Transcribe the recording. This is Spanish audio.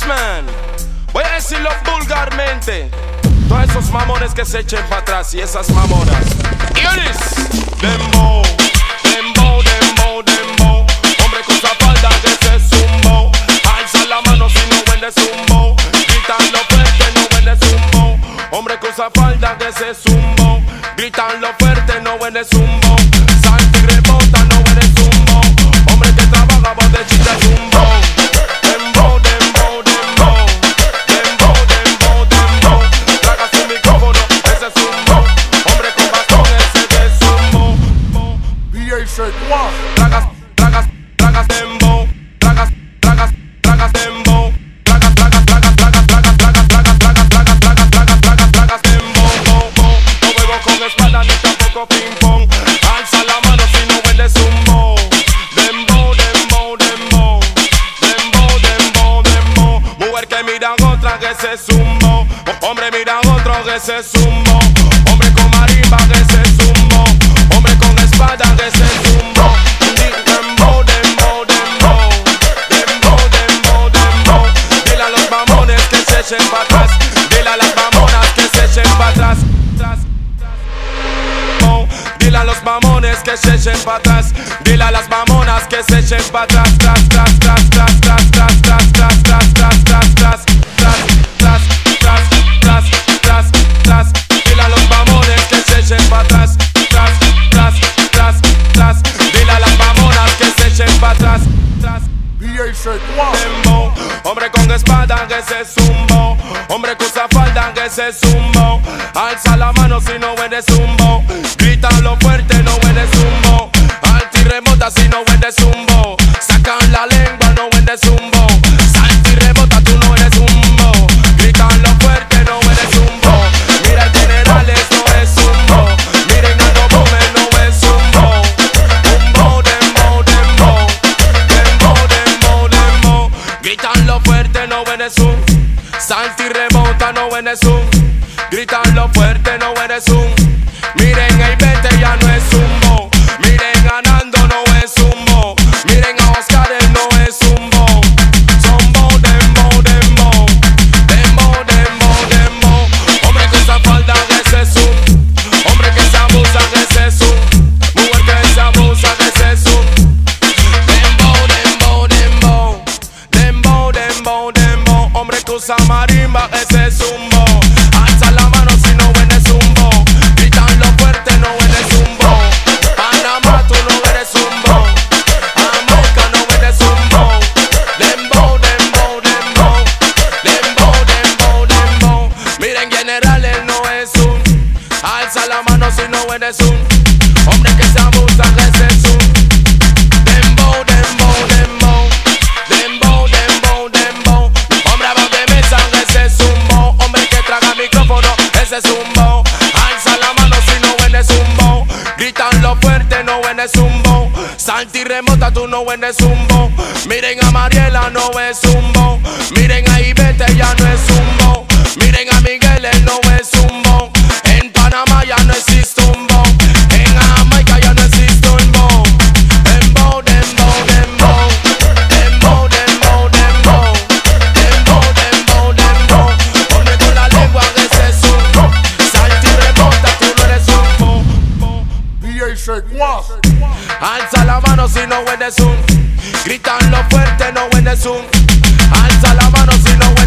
man. Voy a decirlo vulgarmente. Todos esos mamones que se echen para atrás y esas mamonas. Dembow, dembow, dembow, dembow. Hombre con esa falda que se zumbó. Alza la mano si no vende zumbo. Gritando fuerte, no vende zumbo. Hombre con esa falda que se zumbó. Gritando fuerte, no vende zumbo. Salta y rebota, no vende zumbo. Hombre que trabaja va de chita zumbo. Dembow, dembow, dembow. Dembow, dembow, dembow. Traga su micrófono, ese zumbo. Hombre con bastón, ese de zumbo. DJ Shake One. Tragas, tragas, tragas dembow. Tragas, tragas, tragas dembow. Tragas, tragas, tragas, tragas, tragas, tragas, tragas, tragas, tragas, tragas, tragas, tragas, tragas dembow. No juego con espada ni tampoco ping pong. Alza la mano si no vende zumbo. Dembow, dembow, dembow. Dembow, dembow, dembow. Mujer que miran otra que se zumbo. Hombre miran otro que se zumbo. Hombre con marimba que se zumbo. Hombre con espada que se zumbo. Dembow, dembow, dembow. Dembow, dembow, dembow. Dile a los mamones que se echen para atrás. Dile a las mamonas que se echen para atrás. Dile a los mamones que se echen para atrás. Dile a las mamonas que se echen para atrás. Tras, tras, tras, tras, tras, tras, tras, tras, tras, tras, tras, tras, tras, tras, tras, tras, tras. Dile a los mamones que se echen para atrás. Tras, tras, tras, tras. Dile a las mamonas que se echen para atrás. DJ Shake One. Dembow. Hombre con espada que se zumbó. Hombre con esa falda que se zumbó. Alza la mano si no vende zumbo. Grítalo fuerte, no vende zumbo. Alta y remota si no vende zumbo. Sacan la lengua, no vende zumbo. Salta y rebota, tú no eres zumbo. Grítalo fuerte, no vende zumbo. Mira el generales, no es zumbo. Miren a los bombes, no es zumbo. Dembow, dembow, dembow. Dembow, dembow, dembow. Grítalo fuerte, no vende zumbo. Salta y rebota, no vende zumbo. Grítalo fuerte, no vende zumbo. Miren, el vete ya no es zumbo. Miren a Nando, no es zumbo. Miren a Oscar, él no es zumbo. Zumbo, dembow, dembow. Dembow, dembow, dembow. Hombre que esa falda que se zumbo. Hombre que se abusa que se zumbo. Mujer que se abusa que se zumbo. Dembow, dembow, dembow. Dembow, dembow, dembow. Hombre que usa marimba que se zumbo. Alza la mano si no vende zumbo. Gritando fuerte, no eres zumbo. Panamá, tú no eres zumbo. Jamaica, no eres zumbo. Dembow, dembow, dembow. Dembow, dembow, dembow. Miren, generales, no es un. Alza la mano si no eres un. Hombre que se abusa, que se zumbo. Dembow, dembow, dembow. Dembow, dembow, dembow. Hombre abajo de mesa, que se zumbo. Hombre que traga micrófono, ese zumbo. Alza la mano si no vende zumbo. Gritando fuerte, no vende zumbo. Salta y remota, tú no vende zumbo. Miren a Mariela, no es zumbo. Miren a Ivete, ya no es zumbo. Miren a Miguel, él no es zumbo. En Panamá ya no existe zumbo. En Jamaica ya no existe zumbo. Dembow, dembow, dembow. Dembow, dembow, dembow. Dembow, dembow, dembow. Hombre con la lengua que se zumbo. Salta y rebota, tú no eres zumbo. DJ Shake One. Alza la mano si no vende zoom. Gritando fuerte, no vende zoom. Alza la mano si no